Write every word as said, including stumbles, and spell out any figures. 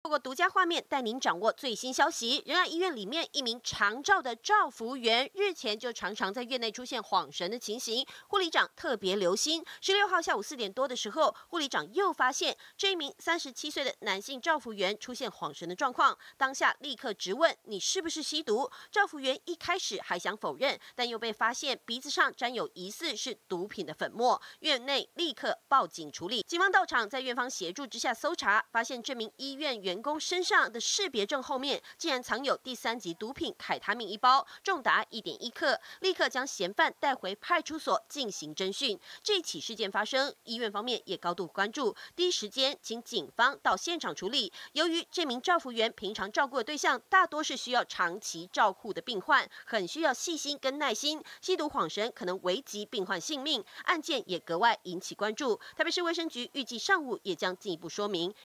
透过独家画面带您掌握最新消息。仁爱医院里面一名长照的照服员，日前就常常在院内出现晃神的情形，护理长特别留心。十六号下午四点多的时候，护理长又发现这一名三十七岁的男性照服员出现晃神的状况，当下立刻质问你是不是吸毒？照服员一开始还想否认，但又被发现鼻子上沾有疑似是毒品的粉末，院内立刻报警处理。警方到场，在院方协助之下搜查，发现这名医院员工身上的识别证后面竟然藏有第三级毒品凯他命一包，重达一点一克，立刻将嫌犯带回派出所进行侦讯。这起事件发生，医院方面也高度关注，第一时间请警方到现场处理。由于这名照服员平常照顾的对象大多是需要长期照护的病患，很需要细心跟耐心，吸毒晃神可能危及病患性命，案件也格外引起关注。台北市卫生局预计上午也将进一步说明。